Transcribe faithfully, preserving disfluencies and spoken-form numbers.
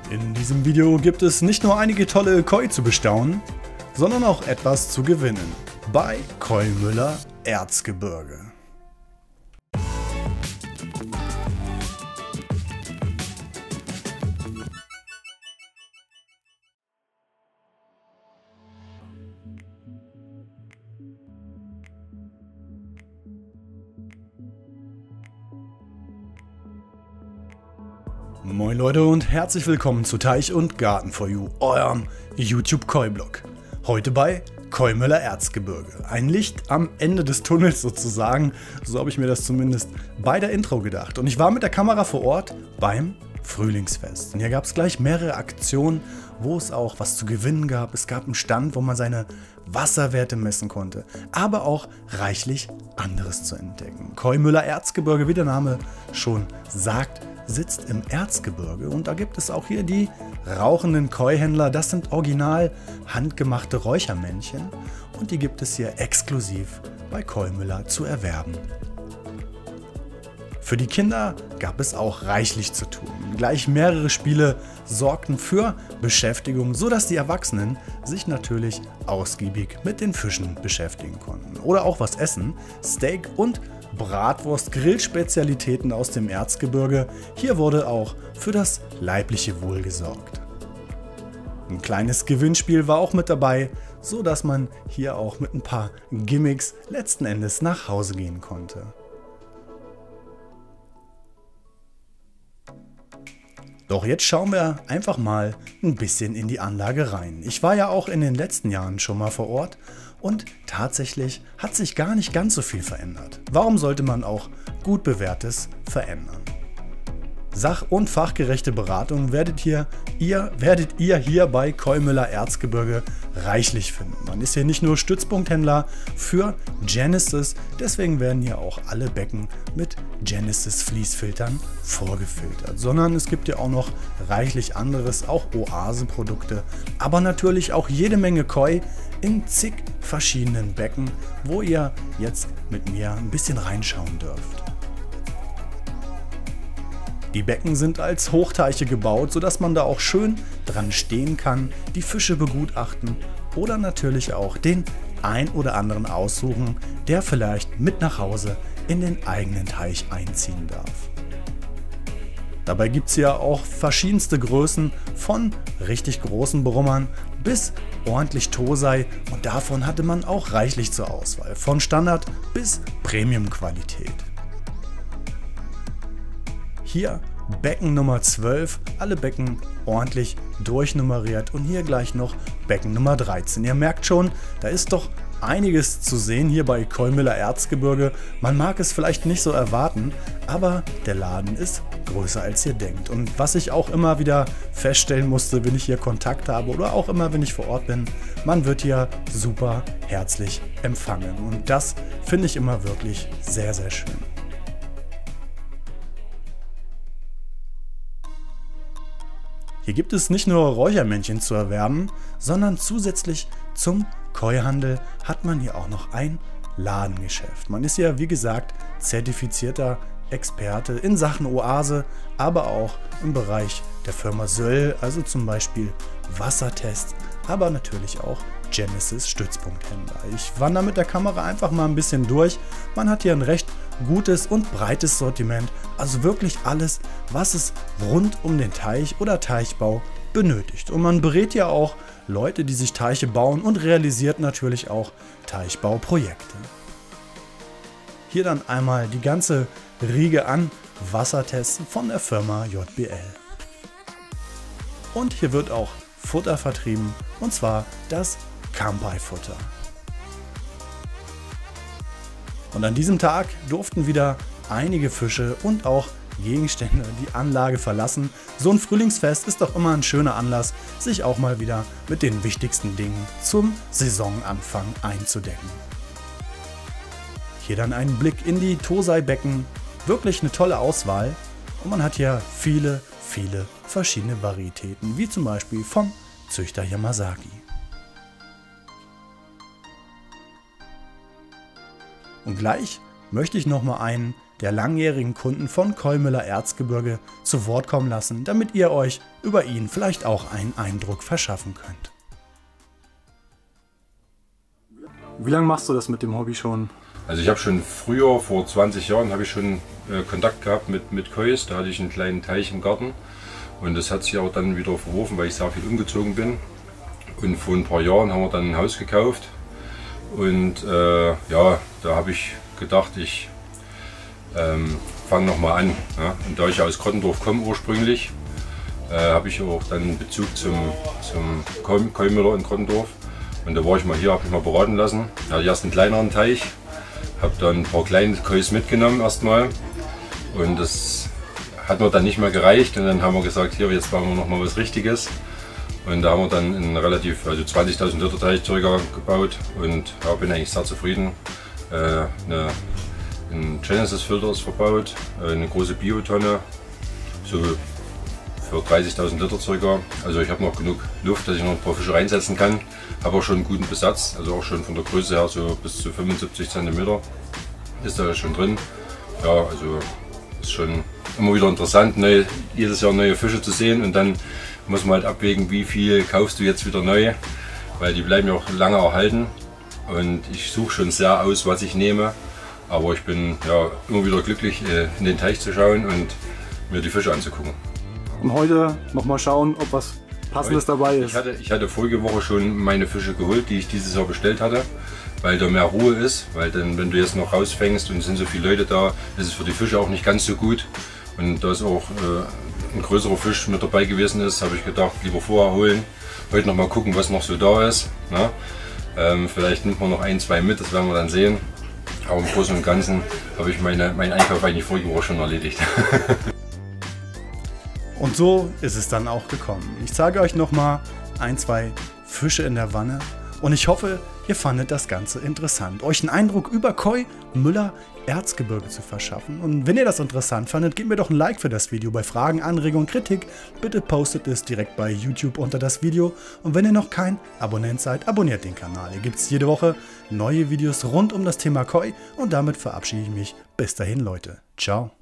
In diesem Video gibt es nicht nur einige tolle Koi zu bestaunen, sondern auch etwas zu gewinnen bei Koi Müller Erzgebirge. Moin Leute und herzlich willkommen zu Teich und Garten for You, eurem YouTube Koi Blog. Heute bei Koi Müller Erzgebirge. Ein Licht am Ende des Tunnels sozusagen, so habe ich mir das zumindest bei der Intro gedacht. Und ich war mit der Kamera vor Ort beim Frühlingsfest. Und hier gab es gleich mehrere Aktionen, wo es auch was zu gewinnen gab. Es gab einen Stand, wo man seine Wasserwerte messen konnte, aber auch reichlich anderes zu entdecken. Koi Müller Erzgebirge, wie der Name schon sagt, sitzt im Erzgebirge und da gibt es auch hier die rauchenden Koi-Händler. Das sind original handgemachte Räuchermännchen und die gibt es hier exklusiv bei Koi Müller zu erwerben. Für die Kinder gab es auch reichlich zu tun. Gleich mehrere Spiele sorgten für Beschäftigung, sodass die Erwachsenen sich natürlich ausgiebig mit den Fischen beschäftigen konnten. Oder auch was essen, Steak und Bratwurst, Grillspezialitäten aus dem Erzgebirge. Hier wurde auch für das leibliche Wohl gesorgt. Ein kleines Gewinnspiel war auch mit dabei, so dass man hier auch mit ein paar Gimmicks letzten Endes nach Hause gehen konnte. Doch jetzt schauen wir einfach mal ein bisschen in die Anlage rein. Ich war ja auch in den letzten Jahren schon mal vor Ort und tatsächlich hat sich gar nicht ganz so viel verändert. Warum sollte man auch gut bewährtes verändern? Sach- und fachgerechte Beratung werdet ihr, ihr, werdet ihr hier bei Koi Müller Erzgebirge reichlich finden. Man ist hier nicht nur Stützpunkthändler für Genesis, deswegen werden hier auch alle Becken mit Genesis Fließfiltern vorgefiltert, sondern es gibt ja auch noch reichlich anderes, auch Oasenprodukte, aber natürlich auch jede Menge Koi in zig verschiedenen Becken, wo ihr jetzt mit mir ein bisschen reinschauen dürft. Die Becken sind als Hochteiche gebaut, sodass man da auch schön dran stehen kann, die Fische begutachten oder natürlich auch den ein oder anderen aussuchen, der vielleicht mit nach Hause in den eigenen Teich einziehen darf. Dabei gibt es ja auch verschiedenste Größen, von richtig großen Brummern bis ordentlich Tosei, und davon hatte man auch reichlich zur Auswahl, von Standard bis Premium-Qualität. Hier Becken Nummer zwölf, alle Becken ordentlich durchnummeriert und hier gleich noch Becken Nummer dreizehn. Ihr merkt schon, da ist doch einiges zu sehen hier bei Koi Müller Erzgebirge. Man mag es vielleicht nicht so erwarten, aber der Laden ist größer als ihr denkt. Und was ich auch immer wieder feststellen musste, wenn ich hier Kontakt habe oder auch immer, wenn ich vor Ort bin, man wird hier super herzlich empfangen. Und das finde ich immer wirklich sehr, sehr schön. Hier gibt es nicht nur Räuchermännchen zu erwerben, sondern zusätzlich zum Koi-Handel hat man hier auch noch ein Ladengeschäft. Man ist ja, wie gesagt, zertifizierter Experte in Sachen Oase, aber auch im Bereich der Firma Söll, also zum Beispiel Wassertests, aber natürlich auch Genesis Stützpunkthändler. Ich wandere mit der Kamera einfach mal ein bisschen durch. Man hat hier ein recht gutes und breites Sortiment, also wirklich alles, was es rund um den Teich oder Teichbau benötigt. Und man berät ja auch Leute, die sich Teiche bauen, und realisiert natürlich auch Teichbauprojekte. Hier dann einmal die ganze Riege an Wassertests von der Firma J B L. Und hier wird auch Futter vertrieben, und zwar das Kampai-Futter. Und an diesem Tag durften wieder einige Fische und auch Gegenstände die Anlage verlassen. So ein Frühlingsfest ist doch immer ein schöner Anlass, sich auch mal wieder mit den wichtigsten Dingen zum Saisonanfang einzudecken. Hier dann einen Blick in die Tosei-Becken. Wirklich eine tolle Auswahl. Und man hat hier viele, viele verschiedene Varietäten, wie zum Beispiel vom Züchter Yamazaki. Und gleich möchte ich noch mal einen der langjährigen Kunden von Coy Müller Erzgebirge zu Wort kommen lassen, damit ihr euch über ihn vielleicht auch einen Eindruck verschaffen könnt. Wie lange machst du das mit dem Hobby schon? Also ich habe schon früher, vor zwanzig Jahren, habe ich schon äh, Kontakt gehabt mit, mit Kois. Da hatte ich einen kleinen Teich im Garten und das hat sich auch dann wieder verworfen, weil ich sehr viel umgezogen bin. Und vor ein paar Jahren haben wir dann ein Haus gekauft und äh, ja, da habe ich gedacht, ich ähm, fange nochmal an. Ja? Und da ich aus Krottendorf komme ursprünglich, äh, habe ich auch dann Bezug zum, zum Coy Müller in Krottendorf. Und da war ich mal hier, habe ich mal beraten lassen. Da hatte ich erst einen kleineren Teich, habe dann ein paar kleine Kois mitgenommen erstmal. Und das hat mir dann nicht mehr gereicht. Und dann haben wir gesagt, hier, jetzt bauen wir noch mal was Richtiges. Und da haben wir dann einen relativ, also zwanzigtausend Liter Teich circa gebaut. Und ja, bin eigentlich sehr zufrieden. Äh, eine, ein Genesis-Filter ist verbaut, eine große Biotonne, so für dreißigtausend Liter circa. Also ich habe noch genug Luft, dass ich noch ein paar Fische reinsetzen kann. Habe auch schon einen guten Besatz, also auch schon von der Größe her so bis zu fünfundsiebzig Zentimeter ist da schon drin. Ja, also ist schon immer wieder interessant, neue, jedes Jahr neue Fische zu sehen, und dann muss man halt abwägen, wie viel kaufst du jetzt wieder neu, weil die bleiben ja auch lange erhalten, und ich suche schon sehr aus, was ich nehme, aber ich bin ja immer wieder glücklich, in den Teich zu schauen und mir die Fische anzugucken. Und heute noch mal schauen, ob was Passendes dabei ist. Ich hatte, ich hatte vorige Woche schon meine Fische geholt, die ich dieses Jahr bestellt hatte, weil da mehr Ruhe ist. Weil dann, wenn du jetzt noch rausfängst und es sind so viele Leute da, ist es für die Fische auch nicht ganz so gut. Und da es auch äh, ein größerer Fisch mit dabei gewesen ist, habe ich gedacht, lieber vorher holen. Heute noch mal gucken, was noch so da ist. Na? Ähm, vielleicht nimmt man noch ein, zwei mit, das werden wir dann sehen. Aber im Großen und Ganzen habe ich meine, meinen Einkauf eigentlich vorige Woche schon erledigt. Und so ist es dann auch gekommen. Ich zeige euch nochmal ein, zwei Fische in der Wanne und ich hoffe, ihr fandet das Ganze interessant, euch einen Eindruck über Coy Müller Erzgebirge zu verschaffen. Und wenn ihr das interessant fandet, gebt mir doch ein Like für das Video. Bei Fragen, Anregungen, Kritik, bitte postet es direkt bei YouTube unter das Video. Und wenn ihr noch kein Abonnent seid, abonniert den Kanal. Hier gibt es jede Woche neue Videos rund um das Thema Coy und damit verabschiede ich mich. Bis dahin, Leute. Ciao.